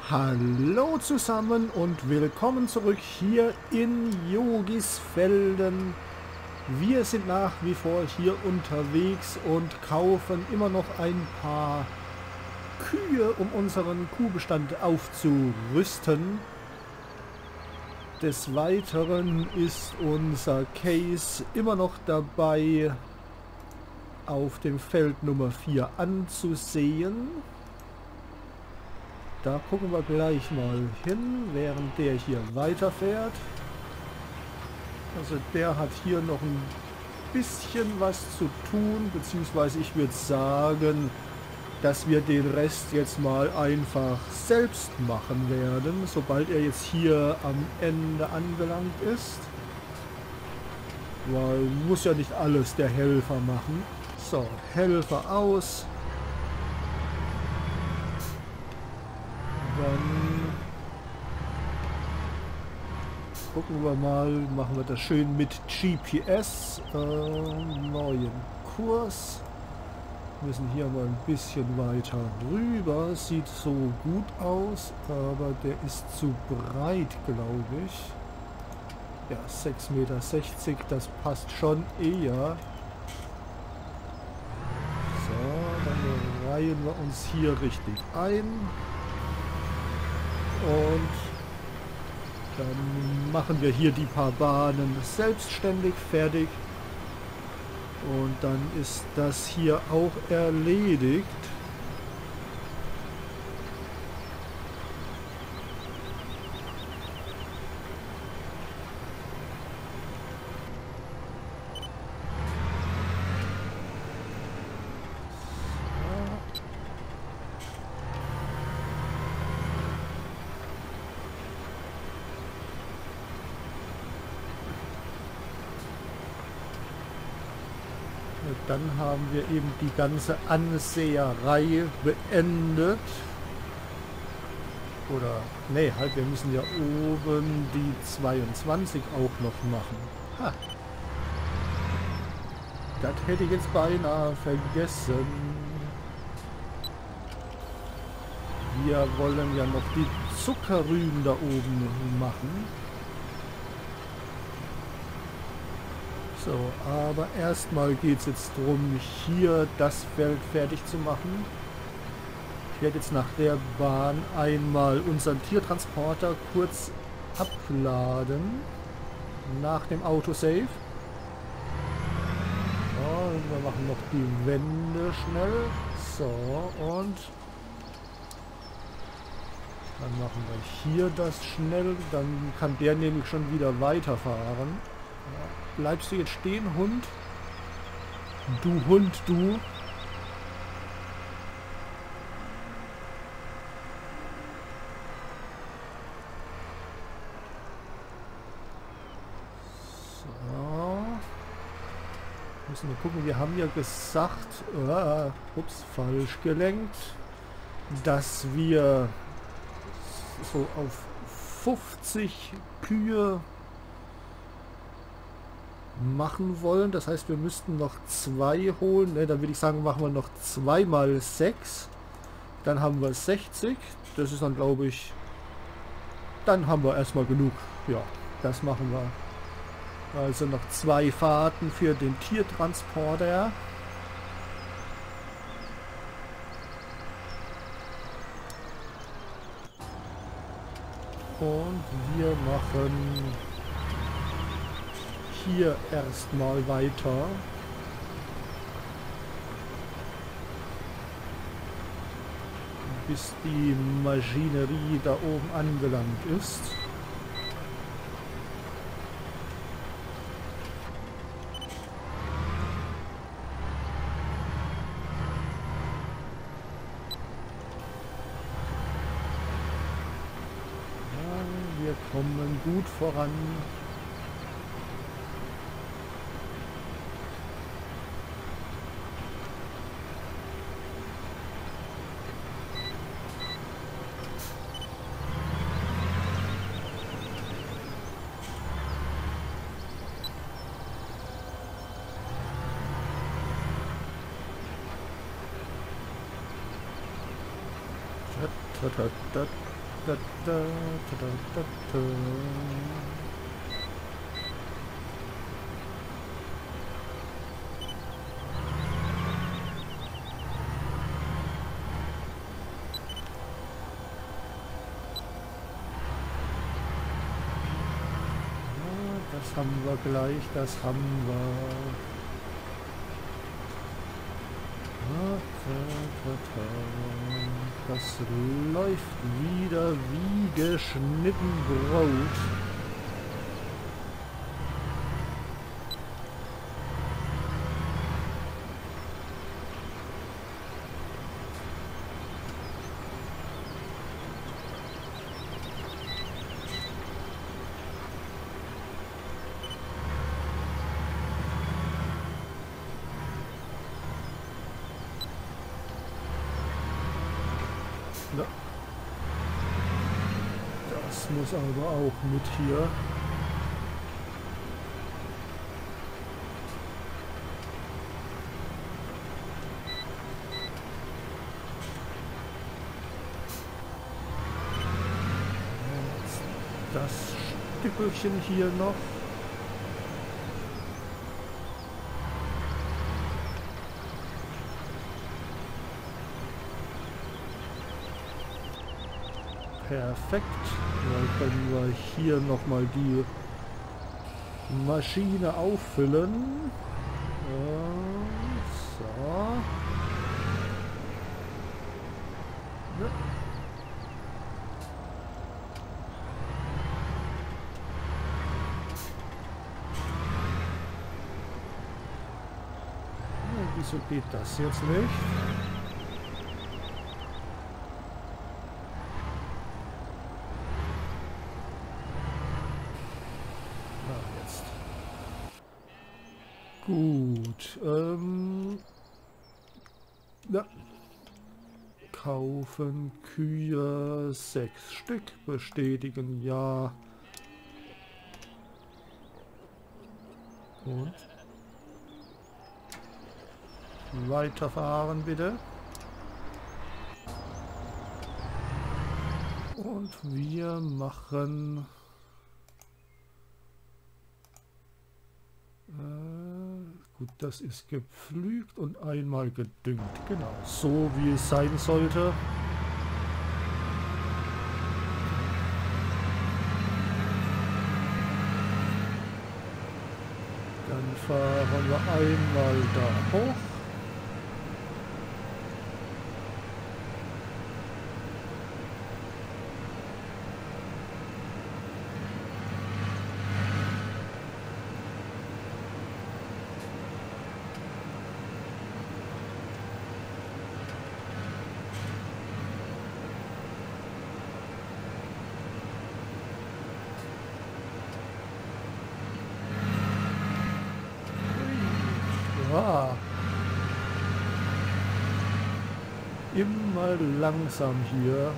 Hallo zusammen und willkommen zurück hier in Yogisfelden. Wir sind nach wie vor hier unterwegs und kaufen immer noch ein paar Kühe, um unseren Kuhbestand aufzurüsten. Des Weiteren ist unser Case immer noch dabei, auf dem Feld Nummer 4 anzusehen. Da gucken wir gleich mal hin, während der hier weiterfährt. Also der hat hier noch ein bisschen was zu tun, beziehungsweise ich würde sagen, dass wir den Rest jetzt mal einfach selbst machen werden, sobald er jetzt hier am Ende angelangt ist. Weil muss ja nicht alles der Helfer machen. So, Helfer aus. Dann gucken wir mal, machen wir das schön mit GPS. Neuen Kurs. Müssen hier mal ein bisschen weiter rüber. Sieht so gut aus, aber der ist zu breit, glaube ich. Ja, 6,60 Meter, das passt schon eher. So, dann reihen wir uns hier richtig ein. Und dann machen wir hier die paar Bahnen selbstständig fertig. Und dann ist das hier auch erledigt. Dann haben wir eben die ganze Anseherei beendet. Oder, nee, halt, wir müssen ja oben die 22 auch noch machen. Ha. Das hätte ich jetzt beinahe vergessen. Wir wollen ja noch die Zuckerrüben da oben machen. So, aber erstmal geht es jetzt darum, hier das Feld fertig zu machen. Ich werde jetzt nach der Bahn einmal unseren Tiertransporter kurz abladen. Nach dem Autosave. So, wir machen noch die Wände schnell. So, und dann machen wir hier das schnell. Dann kann der nämlich schon wieder weiterfahren. Bleibst du jetzt stehen, Hund? Du Hund, du. So. Müssen wir gucken, wir haben ja gesagt, ups, falsch gelenkt, dass wir so auf 50 Kühe machen wollen. Das heißt, wir müssten noch 2 holen. Ne, dann würde ich sagen, machen wir noch 2 mal 6. Dann haben wir 60. Das ist dann, glaube ich, dann haben wir erstmal genug. Ja, das machen wir. Also noch 2 Fahrten für den Tiertransporter. Und wir machen hier erstmal weiter. Bis die Maschinerie da oben angelangt ist. Ja, wir kommen gut voran. Da, da, da, da, da, da. Das haben wir gleich, das haben wir. Das läuft wieder wie geschnitten Brot. Ja. Das muss aber auch mit hier. Das Stückchen hier noch. Perfekt. Dann können wir hier nochmal die Maschine auffüllen. So. Ja. Wieso geht das jetzt nicht? Jetzt. Gut. Ja. Kaufen Kühe 6 Stück. Bestätigen ja. Und weiterfahren bitte. Und wir machen gut, das ist gepflügt und einmal gedüngt. Genau, so wie es sein sollte. Dann fahren wir einmal da hoch. Ja. Immer langsam hier.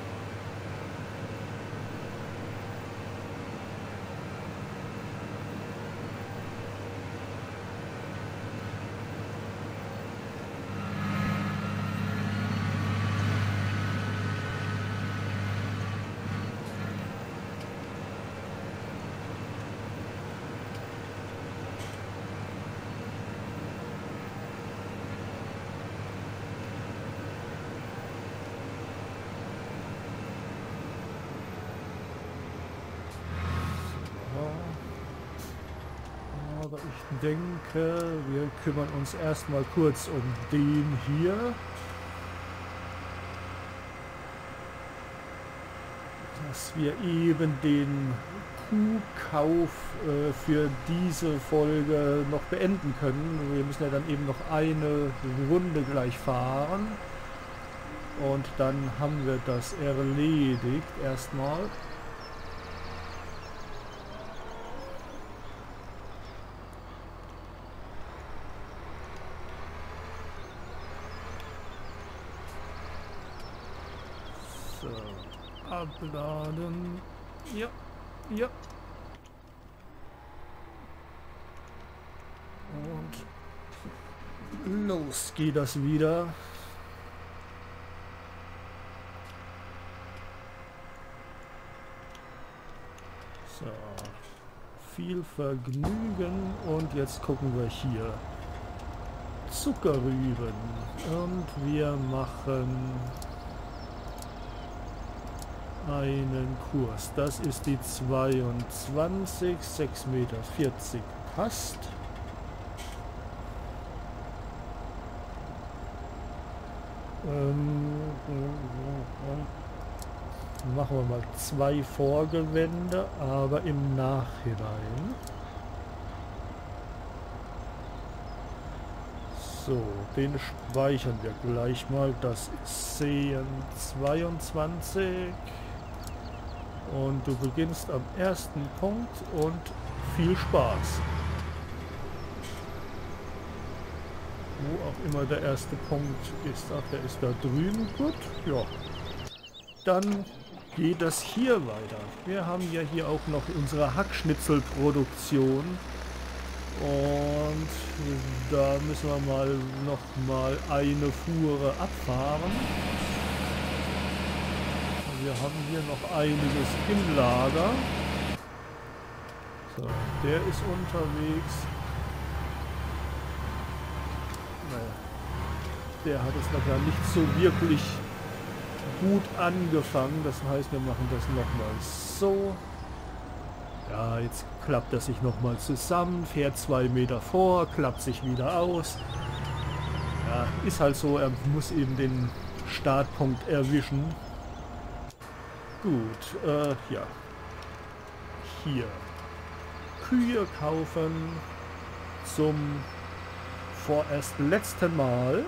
Aber ich denke, wir kümmern uns erstmal kurz um den hier. Dass wir eben den Kuhkauf für diese Folge noch beenden können. Wir müssen ja dann eben noch eine Runde gleich fahren. Und dann haben wir das erledigt erstmal. So, abladen. Ja, ja. Und los geht das wieder. So, viel Vergnügen und jetzt gucken wir hier. Zuckerrüben und wir machen einen Kurs. Das ist die 22, 6,40 Meter passt. Machen wir mal 2 Vorgewände, aber im Nachhinein. So, den speichern wir gleich mal. Das ist Seen 22. Und du beginnst am ersten Punkt und viel Spaß. Wo auch immer der erste Punkt ist. Ach, der ist da drüben. Gut, ja. Dann geht das hier weiter. Wir haben ja hier auch noch unsere Hackschnitzelproduktion. Und da müssen wir noch mal eine Fuhre abfahren. Wir haben hier noch einiges im Lager. So, der ist unterwegs. Naja, der hat es nachher nicht so wirklich gut angefangen. Das heißt, wir machen das nochmal so. Ja, jetzt klappt er sich nochmal zusammen, fährt 2 Meter vor, klappt sich wieder aus. Ja, ist halt so, er muss eben den Startpunkt erwischen. Gut, ja. Hier. Kühe kaufen zum vorerst letzten Mal.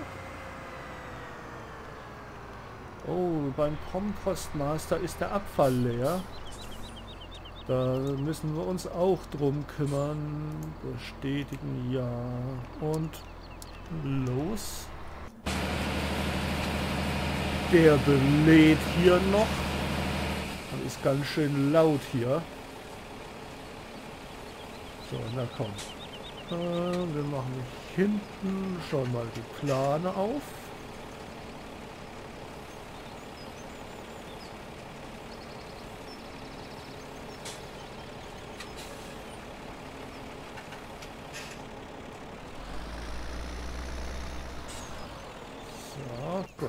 Oh, beim Kompostmaster ist der Abfall leer. Da müssen wir uns auch drum kümmern. Bestätigen, ja. Und los. Der belädt hier noch. Das ist ganz schön laut hier. So, na komm. Wir machen hinten schon mal die Plane auf. So, gut.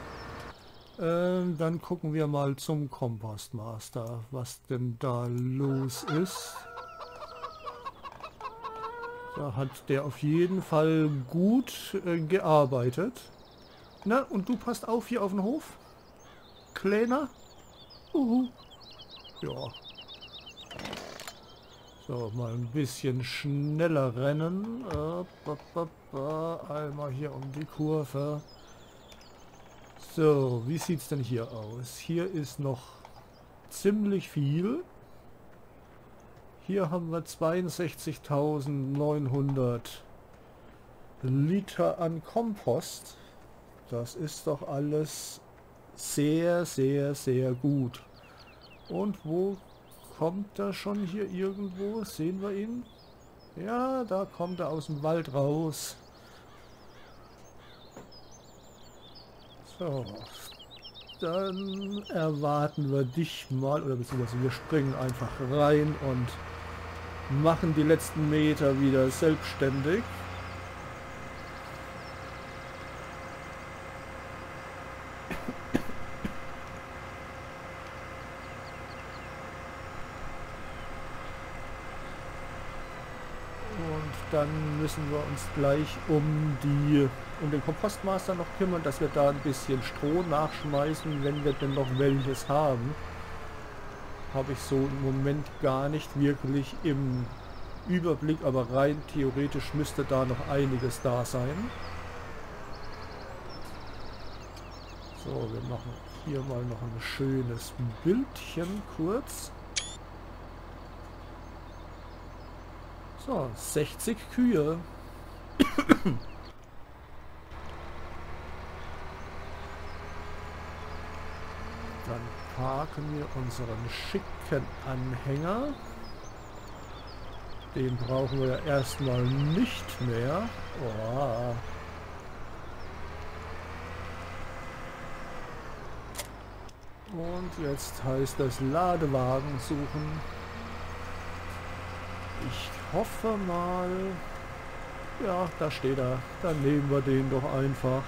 Dann gucken wir mal zum Kompostmaster, was denn da los ist. Da hat der auf jeden Fall gut gearbeitet. Na, und du passt auf hier auf den Hof? Kleiner? Ja. So, mal ein bisschen schneller rennen. Einmal hier um die Kurve. So, wie sieht es denn hier aus? Hier ist noch ziemlich viel. Hier haben wir 62.900 Liter an Kompost. Das ist doch alles sehr, sehr, sehr gut. Und wo kommt er schon hier irgendwo? Sehen wir ihn? Ja, da kommt er aus dem Wald raus. So, dann erwarten wir dich mal, oder beziehungsweise wir springen einfach rein und machen die letzten Meter wieder selbstständig. Und dann müssen wir uns gleich um den Kompostmaster noch kümmern, dass wir da ein bisschen Stroh nachschmeißen, wenn wir denn noch welches haben. Habe ich so im Moment gar nicht wirklich im Überblick, aber rein theoretisch müsste da noch einiges da sein. So, wir machen hier mal noch ein schönes Bildchen kurz. So, 60 Kühe. Dann parken wir unseren schicken Anhänger. Den brauchen wir ja erstmal nicht mehr. Oh. Und jetzt heißt das Ladewagen suchen. hoffe mal... Ja, da steht er. Dann nehmen wir den doch einfach.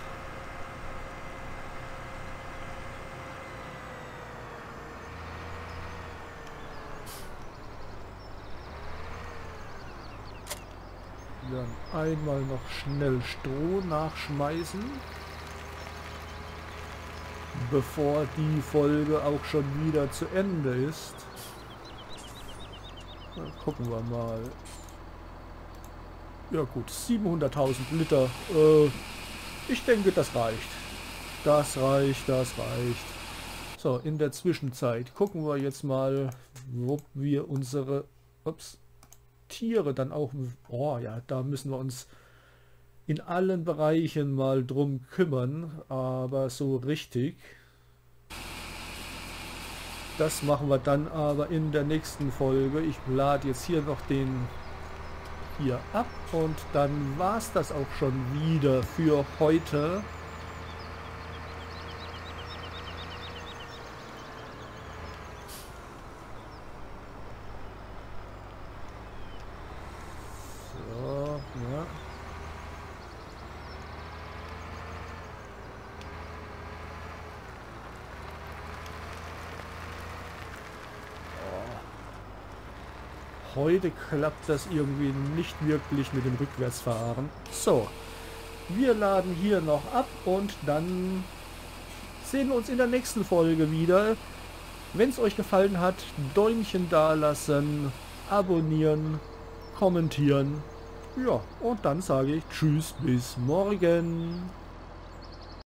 Dann einmal noch schnell Stroh nachschmeißen, bevor die Folge auch schon wieder zu Ende ist. Dann gucken wir mal. Ja gut, 700.000 Liter. Ich denke, das reicht. Das reicht, das reicht. So, in der Zwischenzeit gucken wir jetzt mal, ob wir unsere Tiere dann auch... Oh ja, da müssen wir uns in allen Bereichen mal drum kümmern. Aber so richtig... Das machen wir dann aber in der nächsten Folge. Ich lade jetzt hier noch den hier ab und dann war es das auch schon wieder für heute. So, ja. Heute klappt das irgendwie nicht wirklich mit dem Rückwärtsfahren. So, wir laden hier noch ab und dann sehen wir uns in der nächsten Folge wieder. Wenn es euch gefallen hat, Däumchen da lassen, abonnieren, kommentieren. Ja, und dann sage ich Tschüss, bis morgen.